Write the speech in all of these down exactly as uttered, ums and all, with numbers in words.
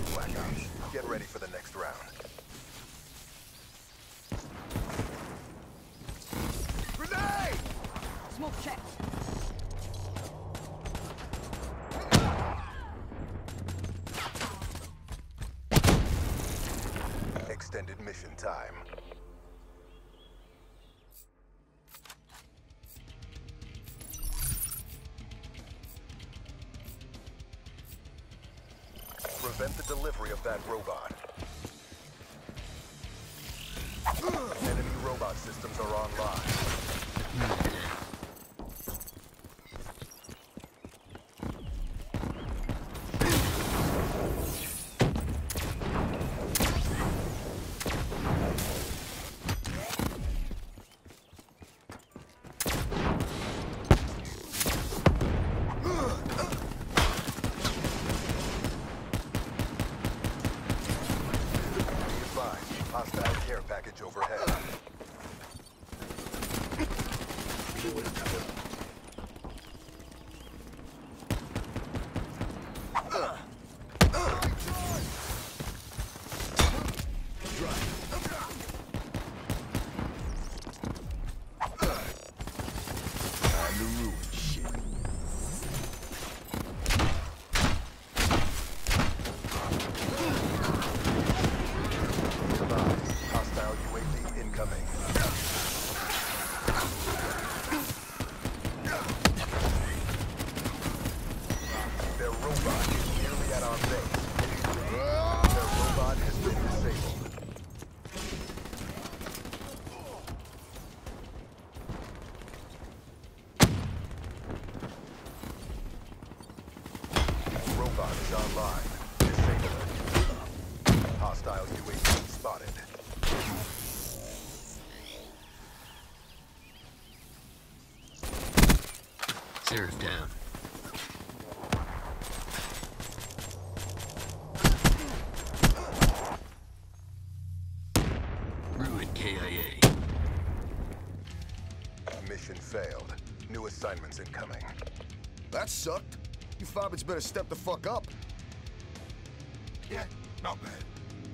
Black Ops, get ready for the next round. Grenade! Smoke check. Extended mission time. Prevent the delivery of that robot. Enemy robot systems are online. Hostile care package overhead. Time to ruin shit. Hostile U A V incoming. Their robot is nearly at our base. Their robot has been disabled. Robot is online. Disable it. Hostile U A V spotted. Seraph down. Ruin K I A. Mission failed. New assignments incoming. That sucked. You fobbits better step the fuck up. Yeah, not bad.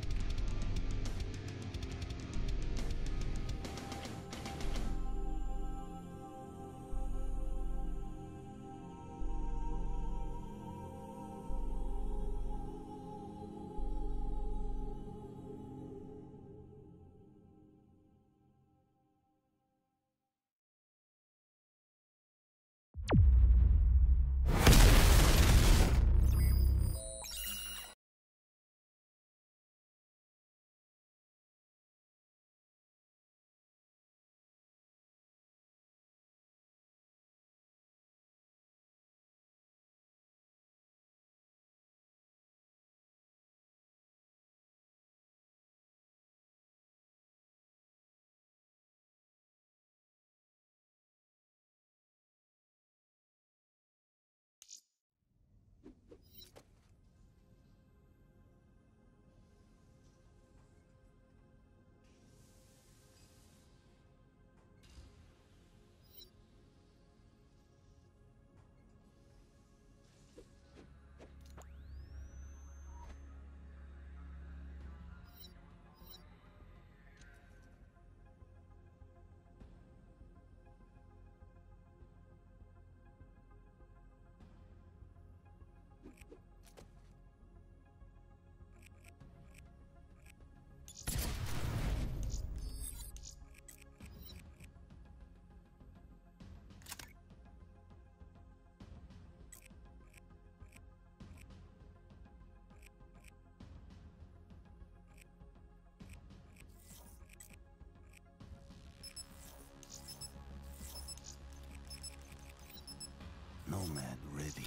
Nomad ready.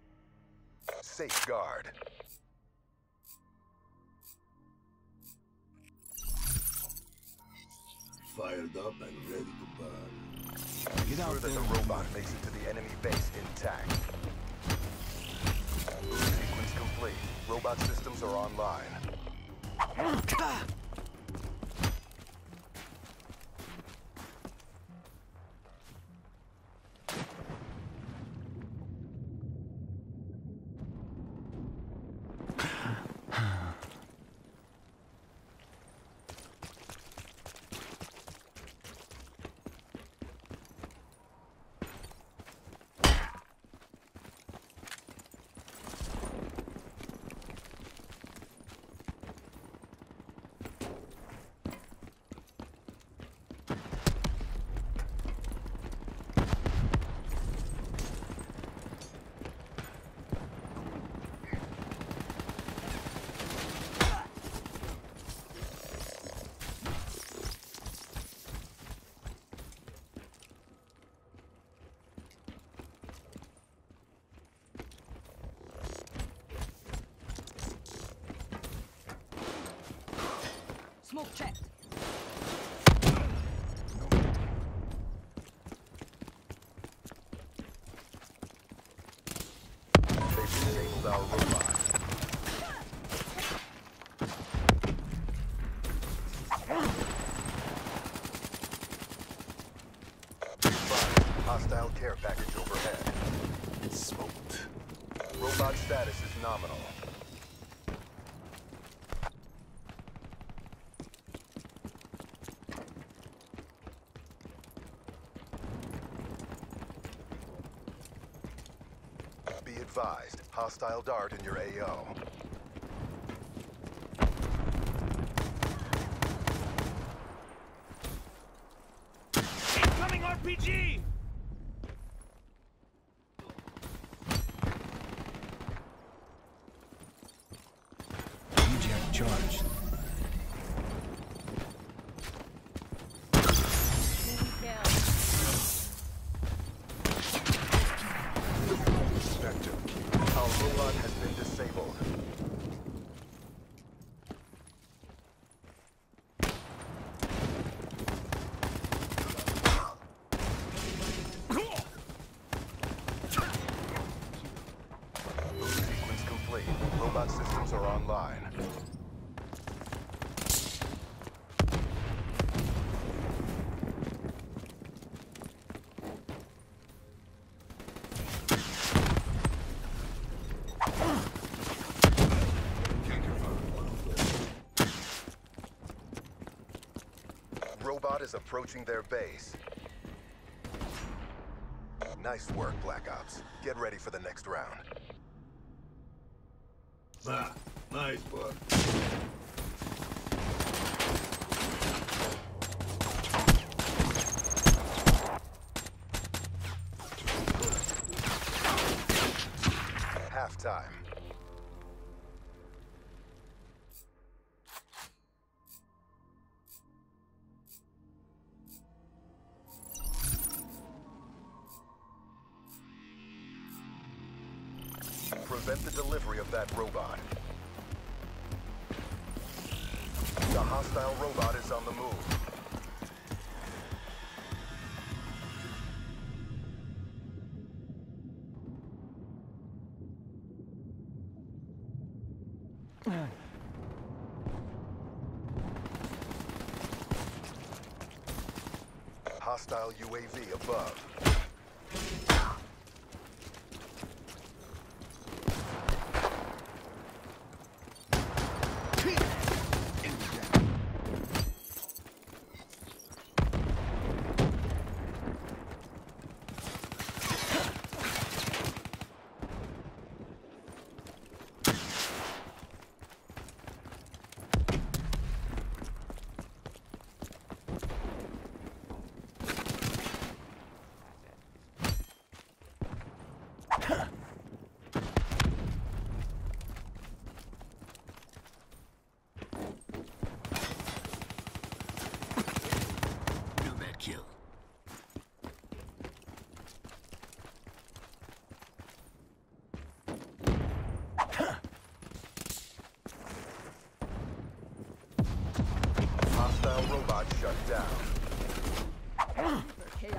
Safeguard. fired up and ready to burn. Be sure that the robot makes it to the enemy base intact. Move sequence complete. Robot systems are online. Smoke checked. They've disabled our robot. Hostile care package overhead. It's smoked. Robot status is nominal. Be advised, hostile dart in your A O. Incoming R P G! Eject charged. Our robot has been disabled. Move sequence complete. Robot systems are online. Robot is approaching their base. Nice work, Black Ops. Get ready for the next round. Ah, nice work. Halftime. Prevent the delivery of that robot. The hostile robot is on the move. Hostile U A V above.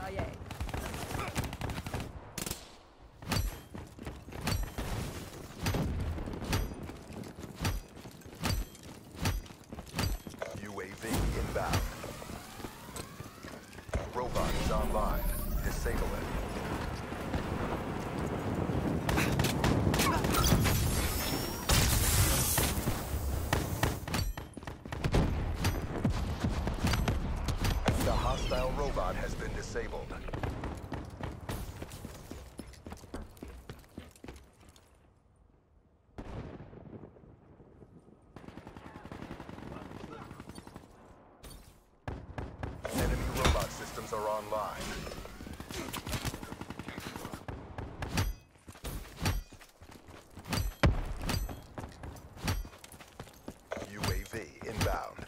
I A. U A V inbound. Robot is online. Disable it. The hostile robot has been disabled. Enemy robot systems are online. U A V inbound.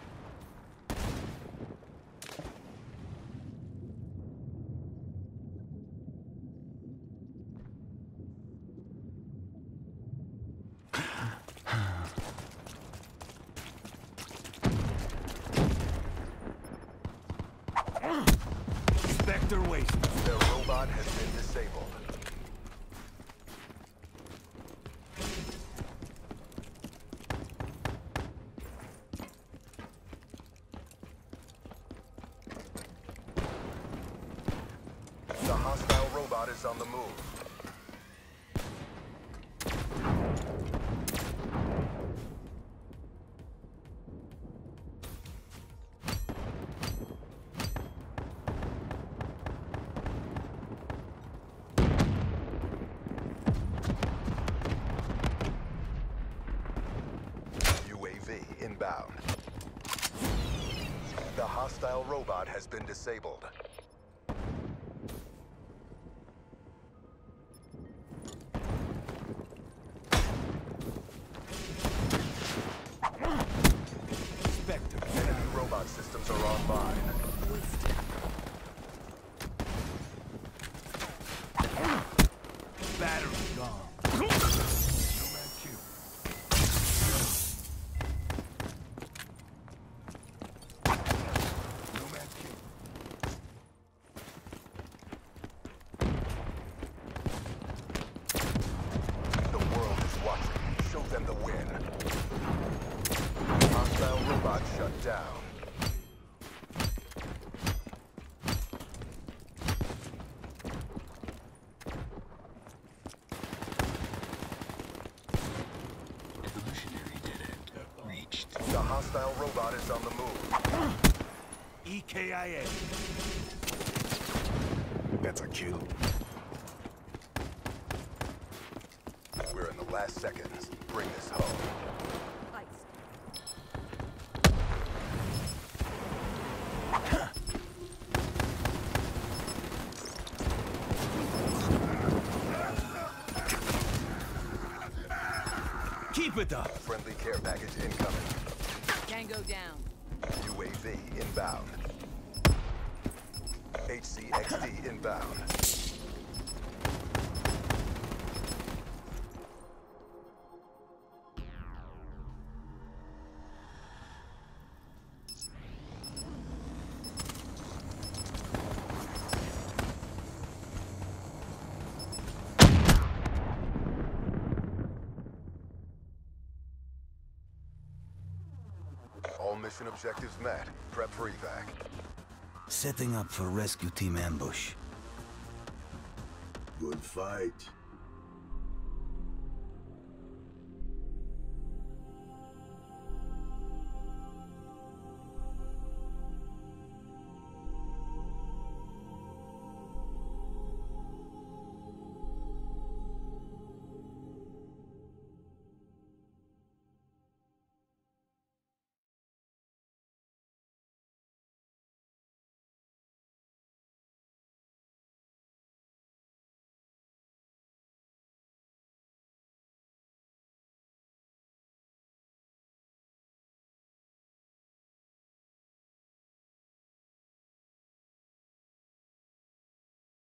Spectre waste. Their robot has been disabled. The hostile robot is on the move. U A V inbound. The hostile robot has been disabled. Spectre. Enemy robot systems are online. Battery gone. Nomad Q. Nomad Q. The world is watching. Show them the win. Hostile robot shut down. Evolutionary dead end reached. The hostile robot is on the move. E K I A. That's a kill. We're in the last seconds. Bring this home. Ice. Keep it up. Friendly care package incoming. Tango down. U A V inbound. H C X D inbound. All mission objectives met. Prep for evac. Setting up for rescue team ambush. Good fight.